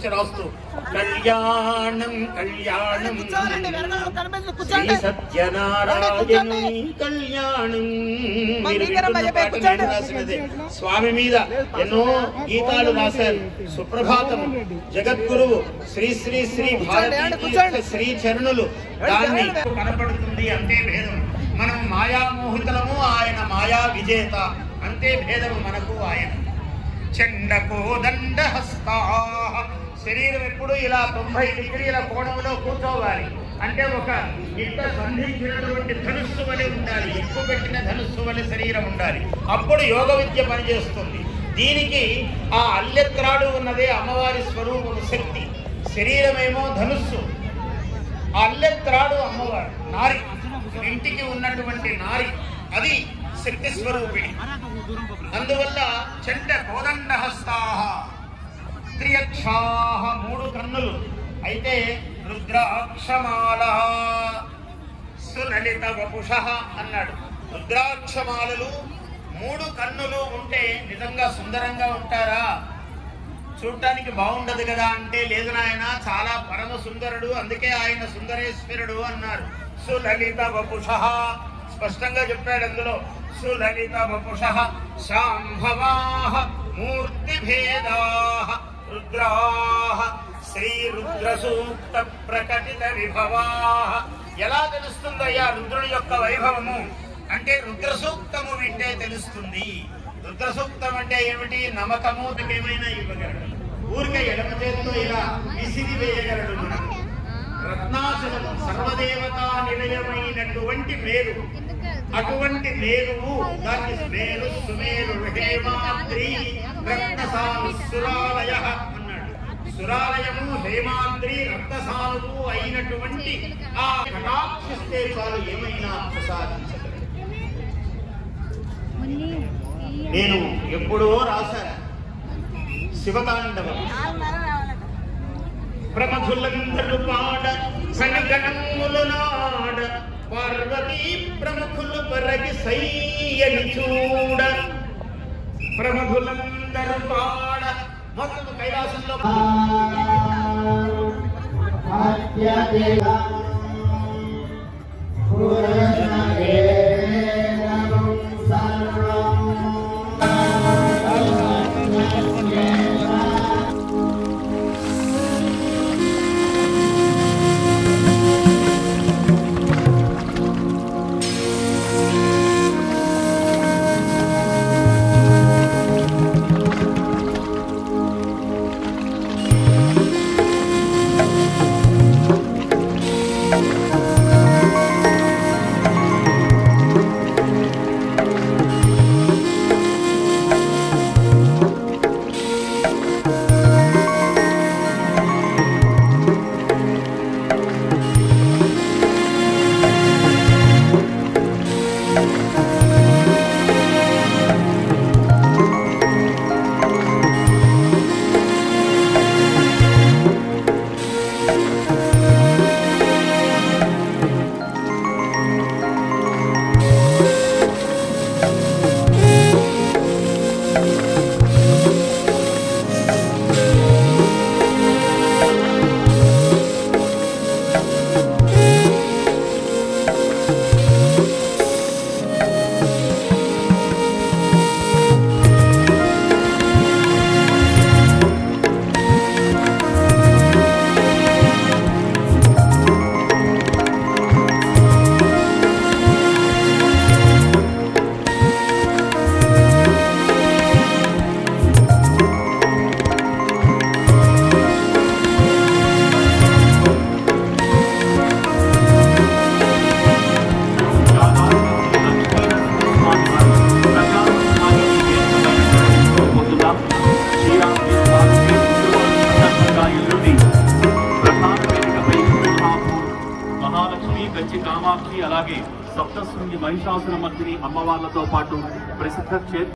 నుంచి రాస్తూ కళ్యాణం కళ్యాణం శ్రీ సత్యనారాయణుని కళ్యాణం. మీరు వింటున్న పాట నేను రాసినదే. స్వామి మీద ఎన్నో గీతాలు రాశారు. సుప్రభాతం జగద్గురువు శ్రీ శ్రీ శ్రీ భారతీ శ్రీ చరణులు దాన్ని కనపడుతుంది. అంతే భేదం. మనం మాయామోహితులము, ఆయన మాయా విజేత. అంతే భేదము మనకు ఆయన. చండకోదండ హస్తా. శరీరం ఎప్పుడు ఇలా 90 డిగ్రీల కోణంలో కూర్చోవాలి. అంటే ఒక ఇంత సంధించినటువంటి ధనుస్సు వలె ఉండాలి. ఎక్కువ పెట్టిన ధనుస్సు వలె శరీరం ఉండాలి. అప్పుడు యోగ విద్య పనిచేస్తుంది. దీనికి ఆ అల్లెత్రాడు ఉన్నదే అమ్మవారి స్వరూపము శక్తి. శరీరమేమో ధనుస్సు, ఆ అల్లెత్రాడు అమ్మవారు నారి. ఇంటికి ఉన్నటువంటి నారి అది శక్తి స్వరూపిణి. అందువల్ల చండ కోదండ హస్తాః త్రియక్షాః 3 కన్నులు. అయితే రుద్రాక్షమాల సులలిత వపుషః అన్నాడు. రుద్రాక్షమాలలు 3 కన్నులు ఉంటే నిజంగా సుందరంగా ఉంటారా? చూడటానికి బాగుండదు కదా అంటే, లేదు నాయన చాలా పరమ సుందరుడు, అందుకే ఆయన సుందరేశ్వరుడు అన్నారు. సులలిత వపుషః స్పష్టంగా చెప్పాడు అందులో. సులలిత వపుషః శాంభవాః మూర్తిభేదాః రుద్రాః శ్రీ రుద్ర సూక్త ప్రకటిత విభవాః. ఎలా తెలుస్తుందయ్యా రుద్రుని యొక్క వైభవము అంటే రుద్ర సూక్తము వింటే తెలుస్తుంది. రుద్ర సూక్తం అంటే ఏమిటి? నమ్మకము ఏమైనా ఇవ్వగలడు. ఊరికే ఎడమ చేతిలో ఇలా విసిరి వేయగలడు. మనం రత్నాచలము సర్వదేవతా నిలయమైనటువంటి మేరు. అటువంటి మేరువు దాన్ని మేరు సుమేరు హేమాద్రి రత్నసాను సురాలయ అన్నాడు. సురాలయము హేమాద్రి రత్నసానువు అయినటువంటి ఆ కటాక్షిస్తే చాలు ఏమైనా ప్రసాదించగలడు. నేను ఎప్పుడో రాశాను శివతాండవం. ప్రముఖులందరూ పాడ సనిగణములు నాడ పార్వతీ ప్రముఖులు పరగి సయ్యని చూడ. ప్రముఖులందరూ పాడ మొత్తం కైలాసంలో అలాగే సప్తశృంగి మహిషాసుర మర్దిని అమ్మవార్లతో పాటు ప్రసిద్ధ క్షేత్ర